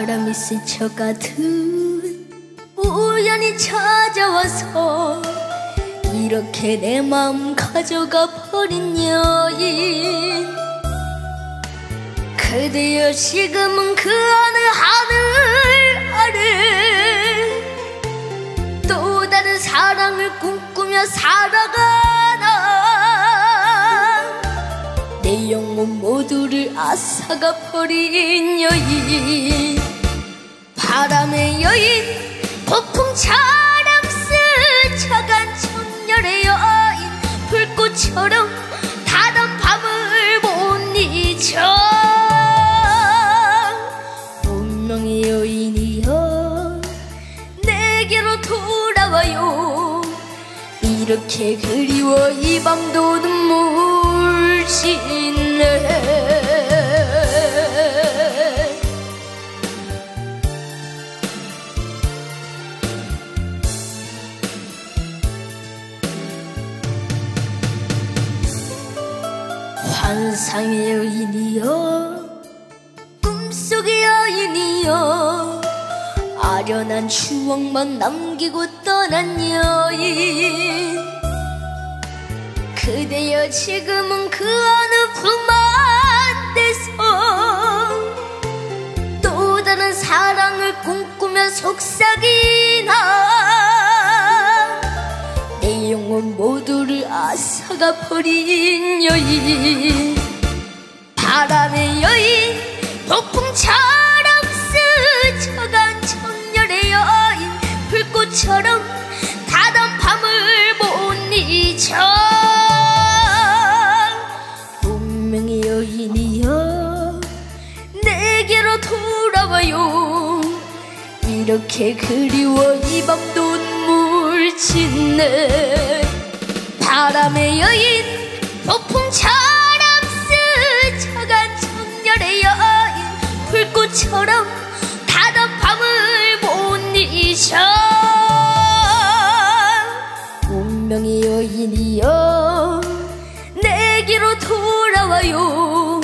바람이 스쳐가듯 우연히 찾아와서 이렇게 내 마음 가져가 버린 여인. 그대여 지금은 그 어느 하늘 아래 또 다른 사랑을 꿈꾸며 살아가나. 내 영혼 모두를 앗아가 버린 여인. 바람의 여인, 폭풍처럼 스쳐간 청렬의 여인. 불꽃처럼 타던 밤을 못 잊어. 운명의 여인이여 내게로 돌아와요. 이렇게 그리워 이 밤도 눈물 짓네. 환상의 여인이여 꿈속의 여인이여 아련한 추억만 남기고 떠난 여인. 그대여 지금은 그 어느 품안 데서 또 다른 사랑을 꿈꾸며 속삭이나. 내 영혼 모두를 앗아가 버린 여인. 바람의 여인, 폭풍처럼 스쳐간 청렬의 여인. 불꽃처럼 타던 밤을 못 잊어. 운명의 여인이여 내게로 돌아와요. 이렇게 그리워 이 밤도 눈물 짓네. 바람의 여인, 폭풍처럼 스쳐간 청렬의 여인. 불꽃처럼 타던 밤을 못 잊어. 운명의 여인이여 내게로 돌아와요.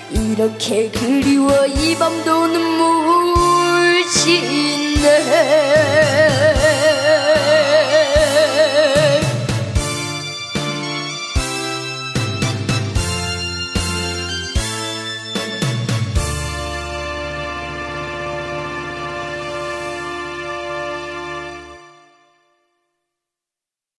이렇게 그리워 이 밤도 눈물 짓네.